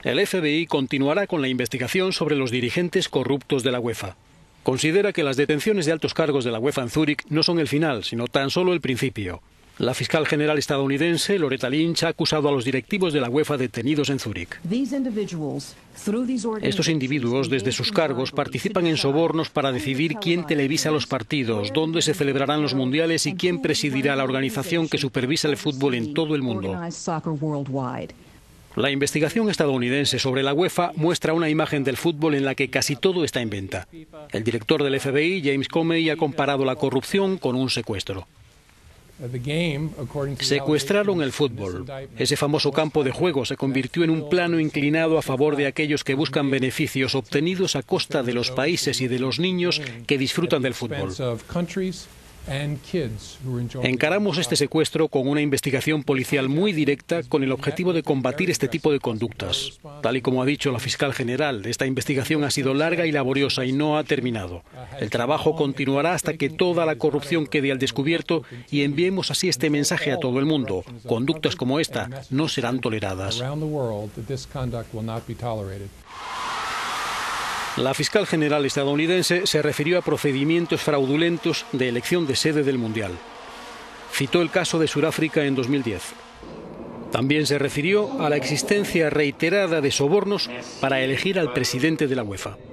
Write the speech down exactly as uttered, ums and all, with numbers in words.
El F B I continuará con la investigación sobre los dirigentes corruptos de la UEFA. Considera que las detenciones de altos cargos de la UEFA en Zúrich no son el final, sino tan solo el principio. La fiscal general estadounidense, Loretta Lynch, ha acusado a los directivos de la UEFA detenidos en Zúrich. Estos individuos, desde sus cargos, participan en sobornos para decidir quién televisa los partidos, dónde se celebrarán los mundiales y quién presidirá la organización que supervisa el fútbol en todo el mundo. La investigación estadounidense sobre la UEFA muestra una imagen del fútbol en la que casi todo está en venta. El director del F B I, James Comey, ha comparado la corrupción con un secuestro. Secuestraron el fútbol. Ese famoso campo de juego se convirtió en un plano inclinado a favor de aquellos que buscan beneficios obtenidos a costa de los países y de los niños que disfrutan del fútbol. Encaramos este secuestro con una investigación policial muy directa con el objetivo de combatir este tipo de conductas. Tal y como ha dicho la fiscal general, esta investigación ha sido larga y laboriosa y no ha terminado. El trabajo continuará hasta que toda la corrupción quede al descubierto y enviemos así este mensaje a todo el mundo. Conductas como esta no serán toleradas. La fiscal general estadounidense se refirió a procedimientos fraudulentos de elección de sede del Mundial. Citó el caso de Sudáfrica en dos mil diez. También se refirió a la existencia reiterada de sobornos para elegir al presidente de la UEFA.